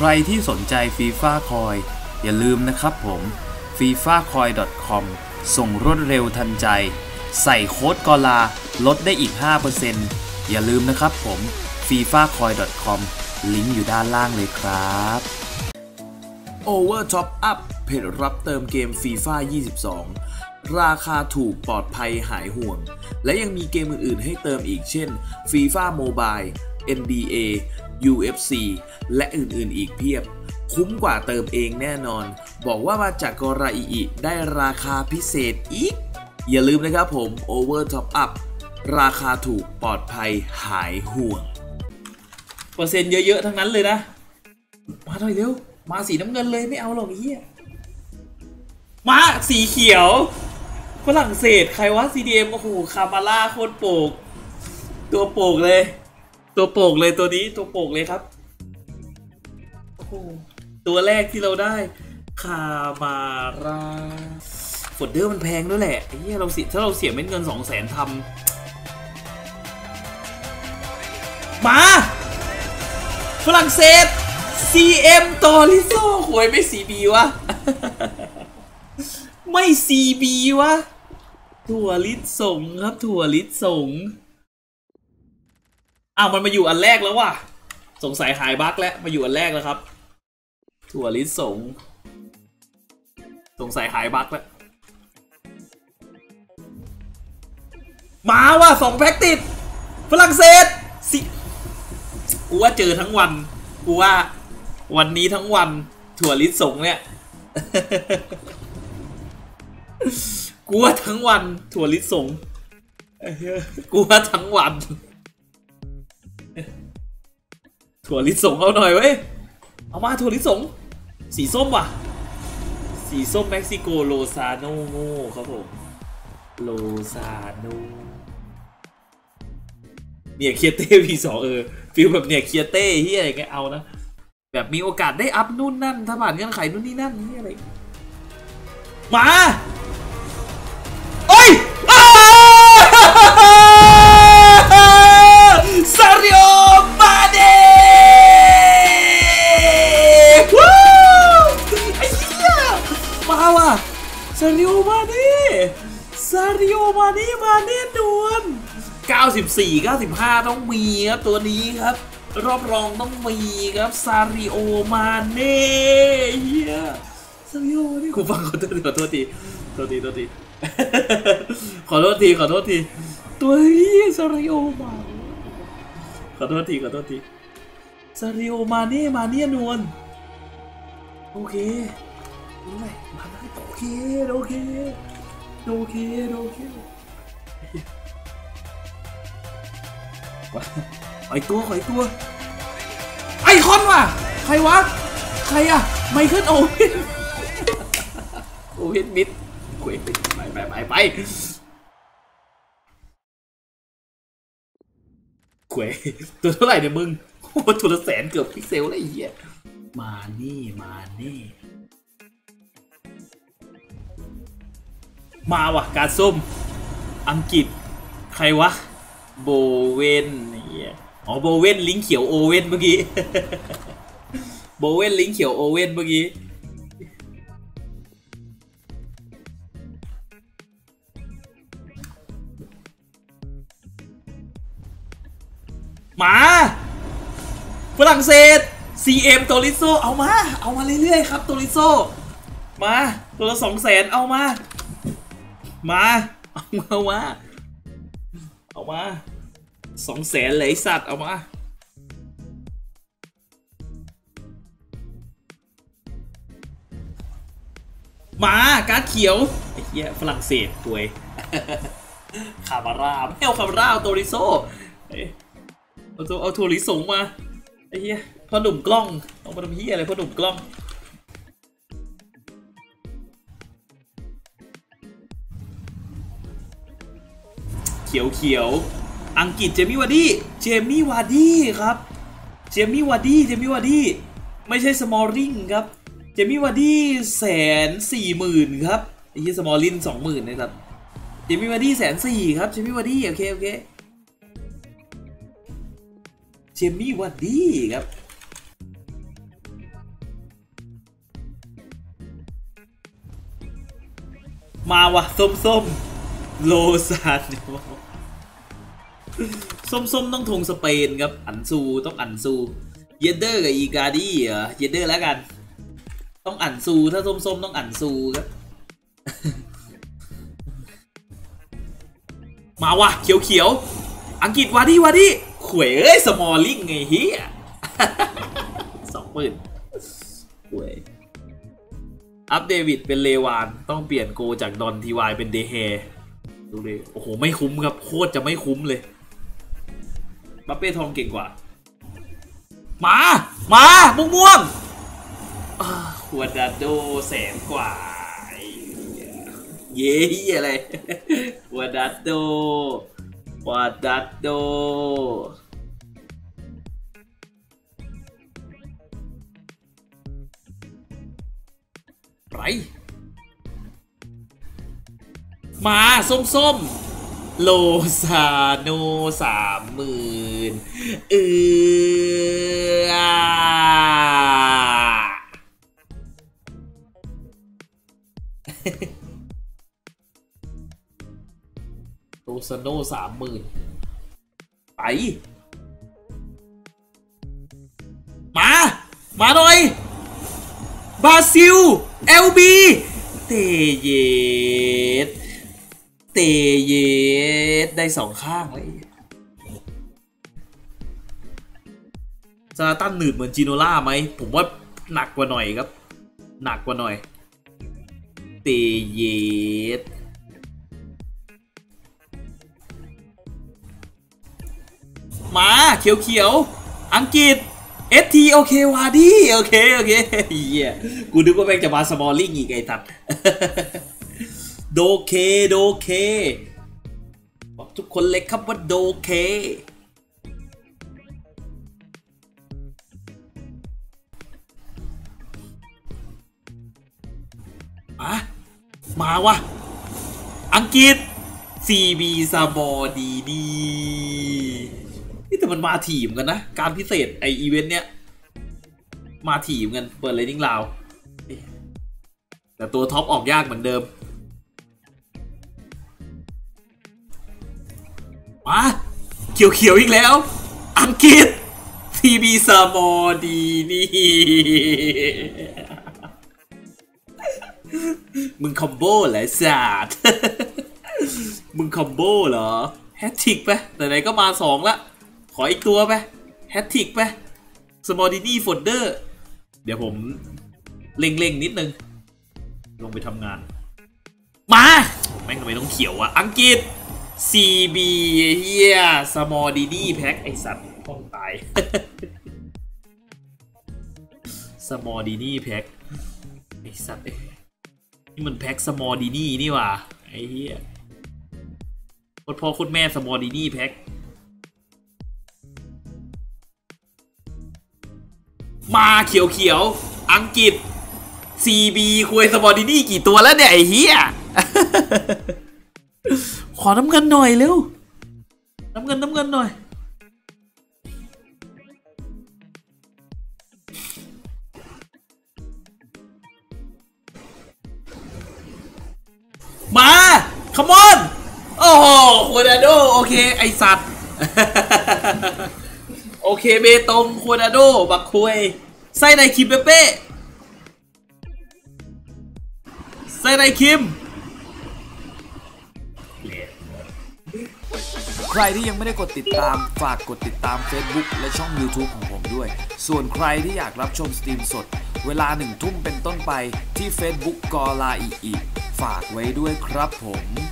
รที่สนใจ FIFA Coin อย่าลืมนะครับผม fifacoin.com ส่งรวดเร็วทันใจใส่โค้ดกอลาลดได้อีก 5% อย่าลืมนะครับผม fifacoin.com ลิงก์อยู่ด้านล่างเลยครับ Over Top Up เพจรับเติมเกม FIFA 22 ราคาถูกปลอดภัยหายห่วงและยังมีเกมอื่นๆให้เติมอีกเช่น FIFA Mobile NBA UFC และอื่นๆอีกเพียบคุ้มกว่าเติมเองแน่นอนบอกว่ามาจากกราอิได้ราคาพิเศษอีกอย่าลืมนะครับผม Over Top Up ราคาถูกปลอดภัยหายห่วงเปอร์เซ็นต์เยอะๆทั้งนั้นเลยนะมาหน่อยเร็วมาสีน้ำเงินเลยไม่เอาหรอกเฮียมาสีเขียวฝรั่งเศสใครวะ CDM โอ้โหคามาร่าโคตรโปกตัวโปกเลยตัวโปกเลยตัวนี้ตัวโปกเลยครับโอ้โหตัวแรกที่เราได้คามาร่าฟอดเดอร์มันแพงด้วยแหละไอ้เหี้ยเราถ้าเราเสียเม็ดเงิน 200,000 ทำมาฝรั่งเศส CM ตอริโซ่หวยไม่ CB วะ ไม่ CB วะถั่วลิสงครับถั่วลิสงอ้าวมันมาอยู่อันแรกแล้วว่ะสงสัยหายบั๊กแล้วมาอยู่อันแรกแล้วครับถั่วลิสงสงสัยหายบั๊กแล้วมาว่ะ2 แพ็คติดฝรั่งเศสสิกูว่าเจอทั้งวันกูว่าวันนี้ทั้งวันถั่วลิสงเนี่ยกูว่าทั้งวันถั่วลิสงกูว่าทั้งวันถั่วลิสงเอาหน่อยเว้ยเอามาถั่วลิสงสีส้มว่ะสีส้มเม็กซิโกโลซาโนโง่ครับผมโลซาโนเนี่ยเคียเต้V2ฟีลแบบเนี่ยเคียเต้เฮียอะไรเงี้ยเอานะแบบมีโอกาสได้อัพนู่นนั่นถ้าผ่านเงื่อนไขนู่นนี่นั่นนี่อะไรมาโอ้ยซาริโอมาเน่วู้ไอ้เหี้ยมาว่ะซาริโอมาเน่ซาริโอมาเน่มาแน่นอน94 95ต้องมีครับตัวนี้ครับรอบรองต้องมีครับซาริโอมาเน่เฮียซาริโอนี่กูฟังขอโทษทีขอโทษทีขอโทษทีตัวนี้ซาริโอมาขอโทษทีซาริโอมาเน่มาเน่นวลโอเครู้ไหมมาได้โอเคขออีกตัวไอคอนว่ะใครวะใครอะไมเคิลโอเว่นมิดไปขวยตัวเท่าไหร่เนี่ยมึงโอ้ตัวละ100,000เกือบพิกเซลแล้วไอ้เหี้ยมานี่มาว่ะการส้มอังกฤษใครวะโบเวนอ๋อโบเวนลิงเขียวโอเว่นเมื่อกี้โบเวนลิงเขียวโอเว่นเมื่อกี้มาฝรั่งเศส CM โตริโซเอามาเรื่อยๆครับโตริโซมาตัวละ200,000เอามา200,000เลยสัตว์เอามาการ์ดเขียวไอ้เหี้ยฝรั่งเศสป่วยคาบาร่าไม่เอาคาบาร่าเอาโตริโซเอาโทริสงมาไอ้เหี้ยพ่อหนุ่มกล้องเอามาทำเหี้ยอะไรพ่อหนุ่มกล้องเขียวอังกฤษเจมี่วาร์ดี้ครับเจมี่วาร์ดี้ไม่ใช่สมอลริงครับเจมี่วาร์ดี้140,000ครับไอ้เหี้ยสมอลริง20,000นะครับเจมี่วาร์ดี้140,000ครับเจมี่วาร์ดี้โอเคเจมี่วาร์ดี้ครับมาวะส้มโลซานส้มต้องธงสเปนครับอันซูต้องอันซูเยเดอร์กับอีกาดี้เหรอเยเดอร์แล้วกันต้องอันซูถ้าส้มต้องอันซูครับมาวะเขียวอังกฤษวาดี้ขวยเอ้ยสมอลลิงไงเฮีย20,000ขวยอัพเดวิดเป็นเลวานต้องเปลี่ยนโกจากดอนทีวายเป็นเดเฮดูเลยโอ้โหไม่คุ้มครับโคตรจะไม่คุ้มเลยบัปเป้ทองเก่งกว่ามาม่วงหัวดัดโด100,000 กว่าเย้อะไรหัวดัดโดไรมาส้มโลซาโน30,000โลซาโน30,000ไปมาหน่อยบราซิล LB เตเยสได้2 ข้างเลยซาตันหนืดเหมือนจิโนล่าไหมผมว่าหนักกว่าหน่อยครับเตเยสมาเขียวอังกฤษ ST โอเควาดี้โอเคเฮียกูนึกว่าแม่งจะมาสมอลลิ่งอีกไอ้ตัดโดเคบอกทุกคนเลยครับว่าโดเคมาวะอังกฤษ CB ซาบอดีนี่แต่มันมาถีมกันนะการพิเศษไออีเวนต์เนี้ยมาถีมกันเปิดเลนนิ่งลาวแต่ตัวท็อปออกยากเหมือนเดิมมาเขียวอีกแล้วอังกฤษ TB ซามอดีนี่มึงคอมโบเหรอศาสตร์มึงคอมโบเหรอแฮตทริกไปแต่ไหนก็มา2ละขออีกตัวไปแฮตทริกไปสมอลดินี่โฟลเดอร์เดี๋ยวผมเร่งนิดนึงลงไปทำงานมาแม่งทำไมต้องเขียวอะอังกฤษ CB เฮียสมอลดินี่แพ็คไอสัตว์ต้องตายสมอลดินี่แพ็คไอสัตว์นี่มันแพ็คสมอลดินี่นี่ว่ะไอ้เหี้ยโคตรพ่อโคตรแม่สมอลดินี่แพ็คมาเขียวอังกฤษ CB คุยสมอลดินี่กี่ตัวแล้วเนี่ยไอ้เหี้ยขอน้ำเงินหน่อยเร็วน้ำเงินหน่อยมาคัมอนโอ้โหโคนาโดโอเคไอสัตว์โอเคเบตงโคนาโดบักคุยไส้ในคิมเป้ไส้ในคิมใครที่ยังไม่ได้กดติดตามฝากกดติดตาม Facebook และช่อง YouTube ของผมด้วยส่วนใครที่อยากรับชมสตรีมสดเวลา1 ทุ่มเป็นต้นไปที่ Facebook กอลาอีฝากไว้ด้วยครับผม